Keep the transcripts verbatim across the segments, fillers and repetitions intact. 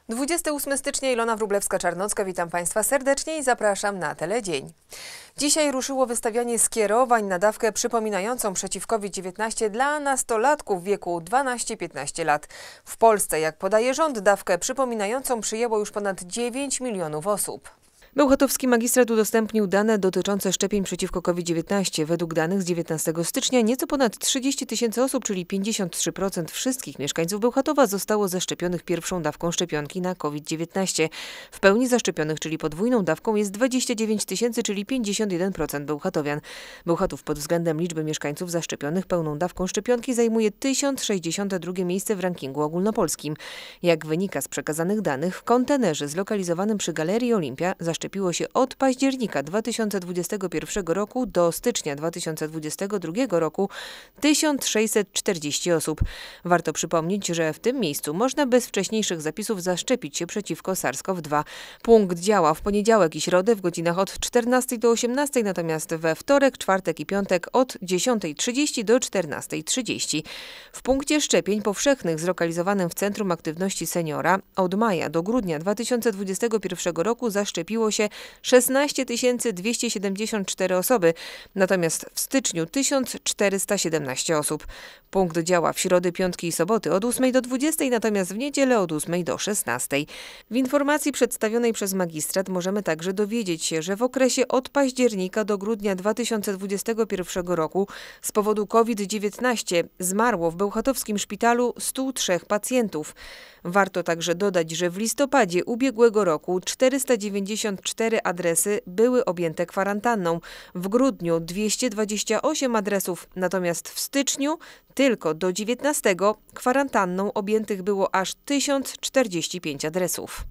dwudziestego ósmego stycznia, Ilona Wróblewska-Czarnocka, witam Państwa serdecznie i zapraszam na Teledzień. Dzisiaj ruszyło wystawianie skierowań na dawkę przypominającą przeciw COVID dziewiętnaście dla nastolatków w wieku dwanaście piętnaście lat. W Polsce, jak podaje rząd, dawkę przypominającą przyjęło już ponad dziewięć milionów osób. Bełchatowski magistrat udostępnił dane dotyczące szczepień przeciwko COVID dziewiętnaście. Według danych z dziewiętnastego stycznia nieco ponad trzydzieści tysięcy osób, czyli pięćdziesiąt trzy procent wszystkich mieszkańców Bełchatowa, zostało zaszczepionych pierwszą dawką szczepionki na COVID dziewiętnaście. W pełni zaszczepionych, czyli podwójną dawką, jest dwadzieścia dziewięć tysięcy, czyli pięćdziesiąt jeden procent bełchatowian. Bełchatów pod względem liczby mieszkańców zaszczepionych pełną dawką szczepionki zajmuje tysiąc sześćdziesiąte drugie miejsce w rankingu ogólnopolskim. Jak wynika z przekazanych danych, w kontenerze zlokalizowanym przy Galerii Olimpia zaszczepionych Szczepiło się od października dwa tysiące dwudziestego pierwszego roku do stycznia dwa tysiące dwudziestego drugiego roku tysiąc sześćset czterdzieści osób. Warto przypomnieć, że w tym miejscu można bez wcześniejszych zapisów zaszczepić się przeciwko SARS-CoV dwa. Punkt działa w poniedziałek i środę w godzinach od czternastej do osiemnastej, natomiast we wtorek, czwartek i piątek od dziesiątej trzydzieści do czternastej trzydzieści. W punkcie szczepień powszechnych zlokalizowanym w Centrum Aktywności Seniora od maja do grudnia dwa tysiące dwudziestego pierwszego roku zaszczepiło się szesnaście tysięcy dwieście siedemdziesiąt cztery osoby, natomiast w styczniu tysiąc czterysta siedemnaście osób. Punkt działa w środy, piątki i soboty od ósmej do dwudziestej, natomiast w niedzielę od ósmej do szesnastej. W informacji przedstawionej przez magistrat możemy także dowiedzieć się, że w okresie od października do grudnia dwa tysiące dwudziestego pierwszego roku z powodu COVID dziewiętnaście zmarło w bełchatowskim szpitalu stu trzech pacjentów. Warto także dodać, że w listopadzie ubiegłego roku czterysta dziewięćdziesiąt cztery adresy były objęte kwarantanną, w grudniu dwieście dwadzieścia osiem adresów, natomiast w styczniu tylko do dziewiętnastego kwarantanną objętych było aż tysiąc czterdzieści pięć adresów.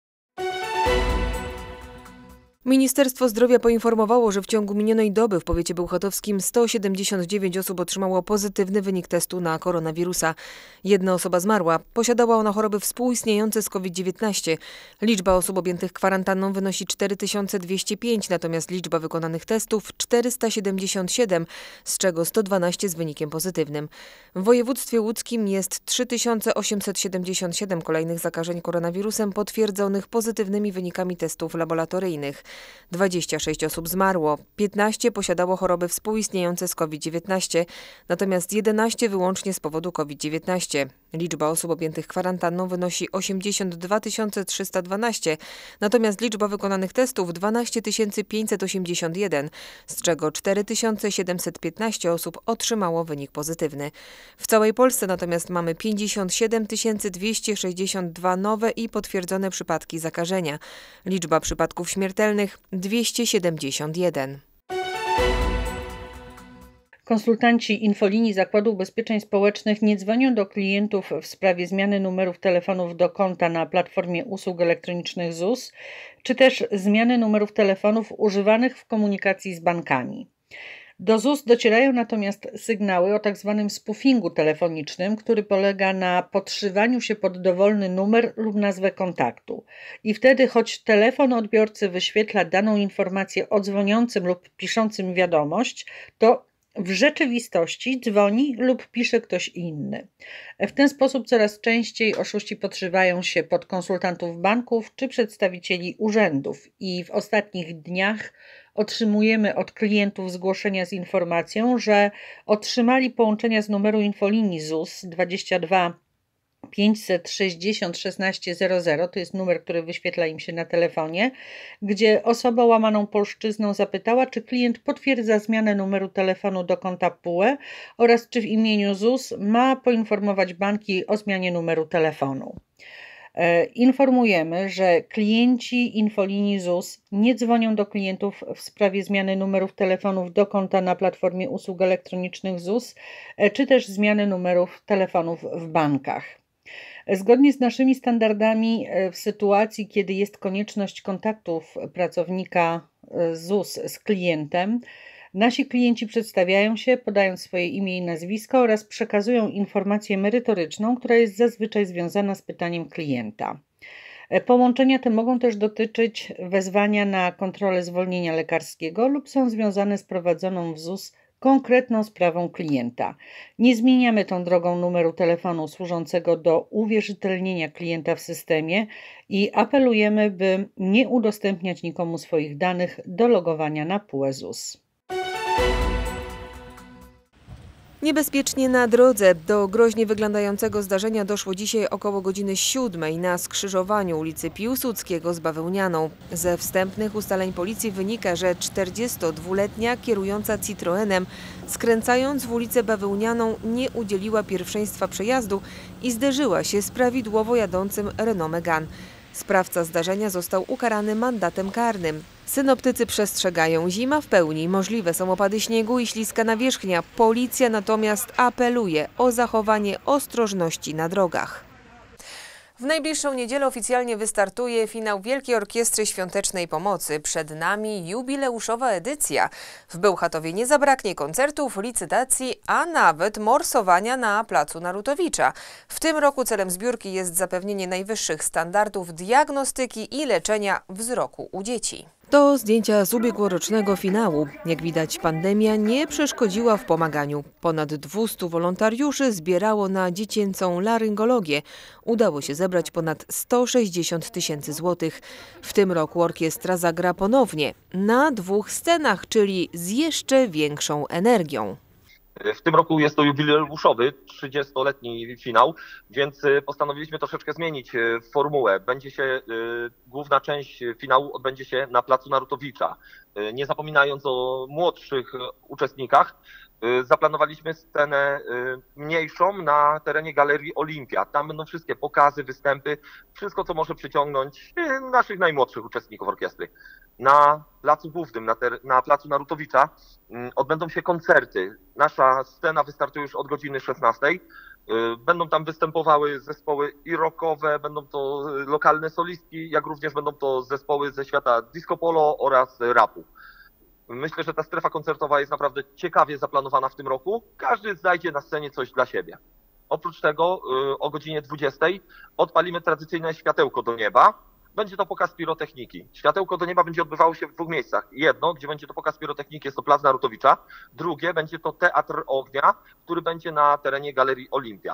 Ministerstwo Zdrowia poinformowało, że w ciągu minionej doby w powiecie bełchatowskim sto siedemdziesiąt dziewięć osób otrzymało pozytywny wynik testu na koronawirusa. Jedna osoba zmarła. Posiadała ona choroby współistniejące z COVID dziewiętnaście. Liczba osób objętych kwarantanną wynosi cztery tysiące dwieście pięć, natomiast liczba wykonanych testów czterysta siedemdziesiąt siedem, z czego sto dwanaście z wynikiem pozytywnym. W województwie łódzkim jest trzy tysiące osiemset siedemdziesiąt siedem kolejnych zakażeń koronawirusem potwierdzonych pozytywnymi wynikami testów laboratoryjnych. dwadzieścia sześć osób zmarło, piętnaście posiadało choroby współistniejące z COVID dziewiętnaście, natomiast jedenaście wyłącznie z powodu COVID dziewiętnaście. Liczba osób objętych kwarantanną wynosi osiemdziesiąt dwa tysiące trzysta dwanaście, natomiast liczba wykonanych testów dwanaście tysięcy pięćset osiemdziesiąt jeden, z czego cztery tysiące siedemset piętnaście osób otrzymało wynik pozytywny. W całej Polsce natomiast mamy pięćdziesiąt siedem tysięcy dwieście sześćdziesiąt dwa nowe i potwierdzone przypadki zakażenia. Liczba przypadków śmiertelnych dwieście siedemdziesiąt jeden. Konsultanci infolinii Zakładu Ubezpieczeń Społecznych nie dzwonią do klientów w sprawie zmiany numerów telefonów do konta na platformie usług elektronicznych Z U S, czy też zmiany numerów telefonów używanych w komunikacji z bankami. Do Z U S docierają natomiast sygnały o tzw. spoofingu telefonicznym, który polega na podszywaniu się pod dowolny numer lub nazwę kontaktu. I wtedy, choć telefon odbiorcy wyświetla daną informację o dzwoniącym lub piszącym wiadomość, to w rzeczywistości dzwoni lub pisze ktoś inny. W ten sposób coraz częściej oszuści podszywają się pod konsultantów banków czy przedstawicieli urzędów i w ostatnich dniach otrzymujemy od klientów zgłoszenia z informacją, że otrzymali połączenia z numeru infolinii Z U S dwadzieścia dwa pięćset sześćdziesiąt szesnaście zero zero, to jest numer, który wyświetla im się na telefonie, gdzie osoba łamaną polszczyzną zapytała, czy klient potwierdza zmianę numeru telefonu do konta P U E oraz czy w imieniu Z U S ma poinformować banki o zmianie numeru telefonu. Informujemy, że klienci infolinii Z U S nie dzwonią do klientów w sprawie zmiany numerów telefonów do konta na platformie usług elektronicznych Z U S, czy też zmiany numerów telefonów w bankach. Zgodnie z naszymi standardami, w sytuacji, kiedy jest konieczność kontaktów pracownika Z U S z klientem, nasi klienci przedstawiają się, podając swoje imię i nazwisko oraz przekazują informację merytoryczną, która jest zazwyczaj związana z pytaniem klienta. Połączenia te mogą też dotyczyć wezwania na kontrolę zwolnienia lekarskiego lub są związane z prowadzoną w Z U S konkretną sprawą klienta. Nie zmieniamy tą drogą numeru telefonu służącego do uwierzytelnienia klienta w systemie i apelujemy, by nie udostępniać nikomu swoich danych do logowania na P U E ZUS. Niebezpiecznie na drodze. Do groźnie wyglądającego zdarzenia doszło dzisiaj około godziny siódmej na skrzyżowaniu ulicy Piłsudskiego z Bawełnianą. Ze wstępnych ustaleń policji wynika, że czterdziestodwuletnia kierująca Citroenem, skręcając w ulicę Bawełnianą, nie udzieliła pierwszeństwa przejazdu i zderzyła się z prawidłowo jadącym Renault Megane. Sprawca zdarzenia został ukarany mandatem karnym. Synoptycy przestrzegają: zima w pełni, możliwe są opady śniegu i śliska nawierzchnia. Policja natomiast apeluje o zachowanie ostrożności na drogach. W najbliższą niedzielę oficjalnie wystartuje finał Wielkiej Orkiestry Świątecznej Pomocy. Przed nami jubileuszowa edycja. W Bełchatowie nie zabraknie koncertów, licytacji, a nawet morsowania na placu Narutowicza. W tym roku celem zbiórki jest zapewnienie najwyższych standardów diagnostyki i leczenia wzroku u dzieci. To zdjęcia z ubiegłorocznego finału. Jak widać, pandemia nie przeszkodziła w pomaganiu. Ponad dwustu wolontariuszy zbierało na dziecięcą laryngologię. Udało się zebrać ponad sto sześćdziesiąt tysięcy złotych. W tym roku orkiestra zagra ponownie na dwóch scenach, czyli z jeszcze większą energią. W tym roku jest to jubileuszowy, trzydziestoletni finał, więc postanowiliśmy troszeczkę zmienić formułę. Będzie się, główna część finału odbędzie się na placu Narutowicza. Nie zapominając o młodszych uczestnikach, zaplanowaliśmy scenę mniejszą na terenie Galerii Olimpia. Tam będą wszystkie pokazy, występy, wszystko, co może przyciągnąć naszych najmłodszych uczestników orkiestry. Na placu głównym, na, ter- na placu Narutowicza odbędą się koncerty. Nasza scena wystartuje już od godziny szesnastej. Będą tam występowały zespoły i rockowe, będą to lokalne solistki, jak również będą to zespoły ze świata disco polo oraz rapu. Myślę, że ta strefa koncertowa jest naprawdę ciekawie zaplanowana w tym roku. Każdy znajdzie na scenie coś dla siebie. Oprócz tego o godzinie dwudziestej odpalimy tradycyjne światełko do nieba. Będzie to pokaz pirotechniki. Światełko do nieba będzie odbywało się w dwóch miejscach. Jedno, gdzie będzie to pokaz pirotechniki, jest to plac Narutowicza. Drugie, będzie to Teatr Ognia, który będzie na terenie Galerii Olimpia.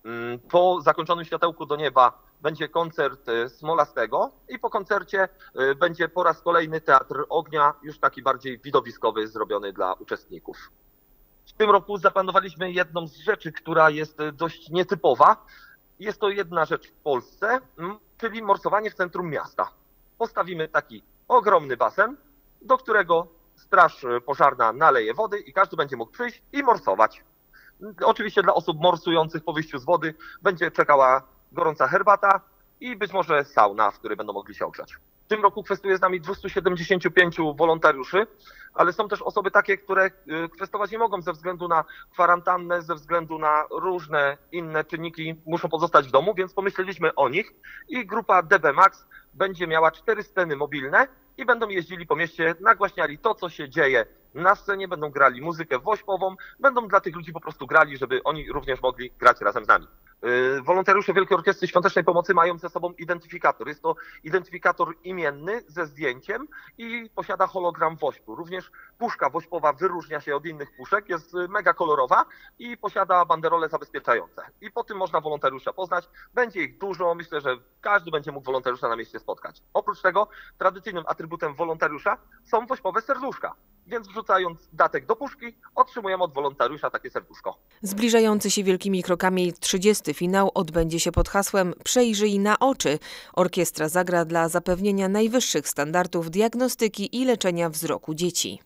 Po zakończonym światełku do nieba będzie koncert Smolastego i po koncercie będzie po raz kolejny Teatr Ognia, już taki bardziej widowiskowy, zrobiony dla uczestników. W tym roku zaplanowaliśmy jedną z rzeczy, która jest dość nietypowa. Jest to jedna rzecz w Polsce, czyli morsowanie w centrum miasta. Postawimy taki ogromny basen, do którego straż pożarna naleje wody i każdy będzie mógł przyjść i morsować. Oczywiście dla osób morsujących po wyjściu z wody będzie czekała gorąca herbata i być może sauna, w której będą mogli się ogrzać. W tym roku kwestuje z nami dwieście siedemdziesiąt pięć wolontariuszy, ale są też osoby takie, które kwestować nie mogą ze względu na kwarantannę, ze względu na różne inne czynniki, muszą pozostać w domu, więc pomyśleliśmy o nich i grupa D B Max będzie miała cztery sceny mobilne i będą jeździli po mieście, nagłaśniali to, co się dzieje na scenie, będą grali muzykę wośpową, będą dla tych ludzi po prostu grali, żeby oni również mogli grać razem z nami. Wolontariusze Wielkiej Orkiestry Świątecznej Pomocy mają ze sobą identyfikator. Jest to identyfikator imienny ze zdjęciem i posiada hologram wośpu. Również puszka wośpowa wyróżnia się od innych puszek, jest mega kolorowa i posiada banderole zabezpieczające. I po tym można wolontariusza poznać. Będzie ich dużo, myślę, że każdy będzie mógł wolontariusza na mieście spotkać. Oprócz tego tradycyjnym atrybutem wolontariusza są wośpowe serduszka. Więc wrzucając datek do puszki, otrzymujemy od wolontariusza takie serduszko. Zbliżający się wielkimi krokami trzydziesty finał odbędzie się pod hasłem „Przejrzyj na oczy”. Orkiestra zagra dla zapewnienia najwyższych standardów diagnostyki i leczenia wzroku dzieci.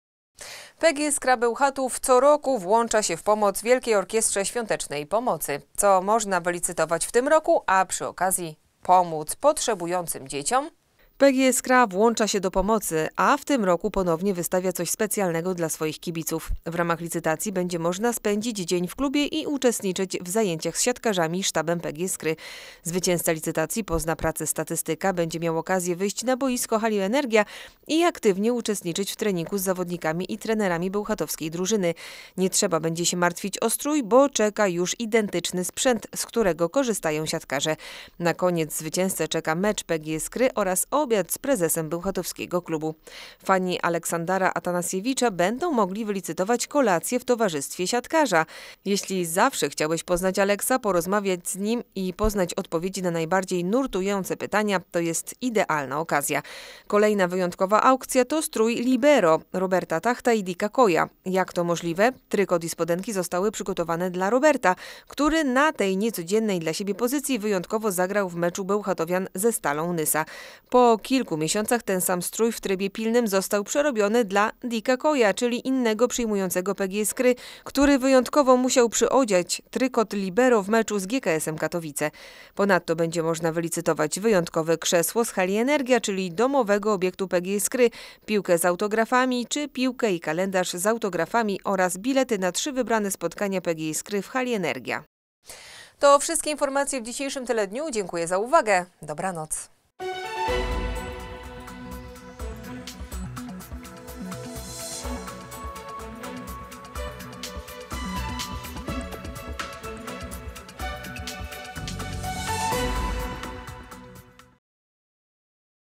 P G Iskra Bełchatów co roku włącza się w pomoc Wielkiej Orkiestrze Świątecznej Pomocy. Co można wylicytować w tym roku, a przy okazji pomóc potrzebującym dzieciom? P G Iskra włącza się do pomocy, a w tym roku ponownie wystawia coś specjalnego dla swoich kibiców. W ramach licytacji będzie można spędzić dzień w klubie i uczestniczyć w zajęciach z siatkarzami i sztabem P G Iskry. Zwycięzca licytacji pozna pracę statystyka, będzie miał okazję wyjść na boisko hali Energia i aktywnie uczestniczyć w treningu z zawodnikami i trenerami bełchatowskiej drużyny. Nie trzeba będzie się martwić o strój, bo czeka już identyczny sprzęt, z którego korzystają siatkarze. Na koniec zwycięzcę czeka mecz P G Iskry oraz obiad z prezesem bełchatowskiego klubu. Fani Aleksandra Atanasiewicza będą mogli wylicytować kolację w towarzystwie siatkarza. Jeśli zawsze chciałeś poznać Aleksa, porozmawiać z nim i poznać odpowiedzi na najbardziej nurtujące pytania, to jest idealna okazja. Kolejna wyjątkowa aukcja to strój libero Roberta Tachta i Dicka Koja. Jak to możliwe? Trykot i spodenki zostały przygotowane dla Roberta, który na tej niecodziennej dla siebie pozycji wyjątkowo zagrał w meczu bełchatowian ze Stalą Nysa. Po kilku miesiącach ten sam strój w trybie pilnym został przerobiony dla Dicka Koja, czyli innego przyjmującego P G S Kry, który wyjątkowo musiał przyodziać trykot libero w meczu z G K S-em Katowice. Ponadto będzie można wylicytować wyjątkowe krzesło z hali Energia, czyli domowego obiektu P G S Kry, piłkę z autografami czy piłkę i kalendarz z autografami oraz bilety na trzy wybrane spotkania P G S Kry w hali Energia. To wszystkie informacje w dzisiejszym Teledniu. Dziękuję za uwagę. Dobranoc.